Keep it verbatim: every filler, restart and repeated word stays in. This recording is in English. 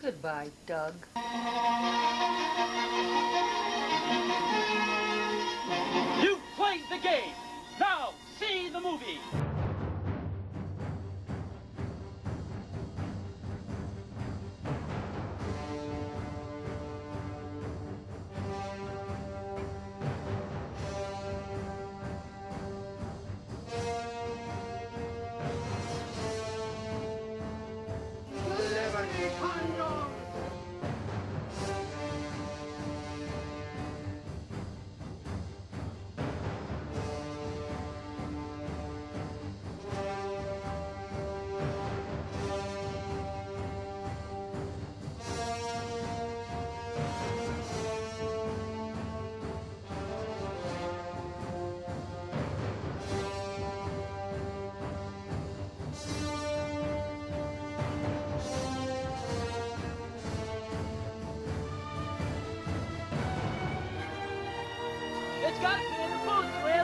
Goodbye, Doug. You've played the game. Now, see the movie. It's got to be in the boots, Will.